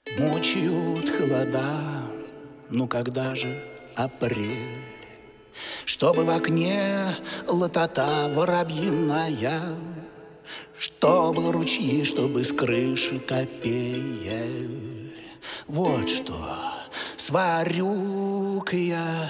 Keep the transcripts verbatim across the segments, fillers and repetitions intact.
Мучают холода, ну когда же апрель? Чтобы в окне лотота воробьиная, чтобы ручьи, чтобы с крыши капель. Вот что сварю-ка я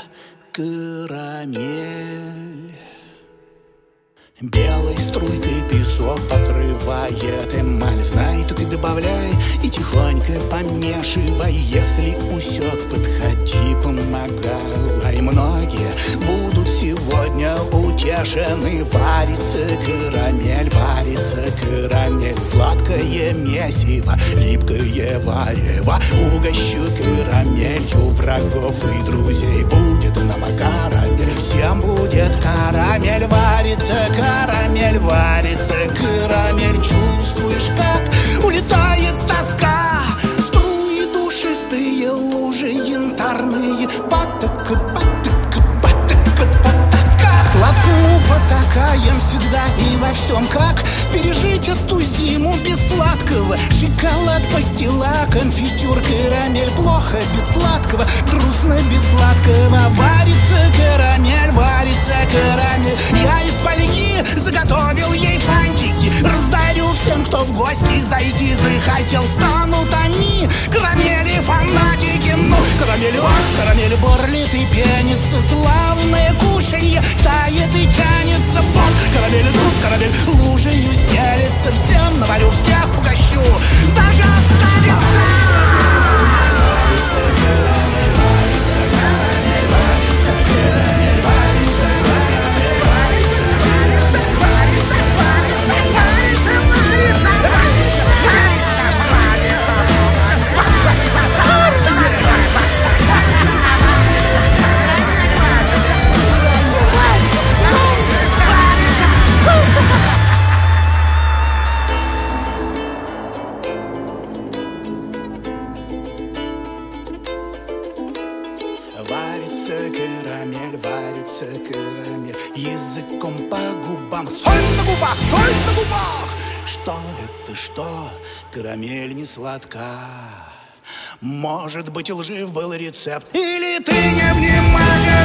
карамель. Белой струйкой песок покрывает эмаль. Знай, только добавляй и тихонько помешивай. Если усек, подходи, помогай. Многие будут сегодня утешены. Варится карамель, варится карамель. Сладкое месиво, липкое варево. Угощу карамелью врагов и друзей. Будет нам карамель, всем будет карамель. Варится карамель, варится карамель. Чувствуешь, как улетает тоска? Струи душистые, лужи янтарные. Патока, патока, патока, патока. Сладкому потакаем всегда и во всем. Как пережить эту зиму без сладкого? Шоколад, пастила, конфитюр, карамель. Плохо без сладкого, грустно без сладкого. Варится карамель, варится карамель. Я из фольги заготовил ей фантики. Раздарю всем, кто в гости зайти захотел. Станут они карамели фанатики. Ну, карамель, карамель бурлит и пенится. Славное кушанье тает и тянется. Вот карамель тут, карамель лужею стелется. Всем наварю, всех угощу, даже останется. Варится карамель, варится карамель. Языком по губам, соль на губах, соль на губах. Что это, что? Карамель не сладка. Может быть, лжив был рецепт, или ты не внимателен?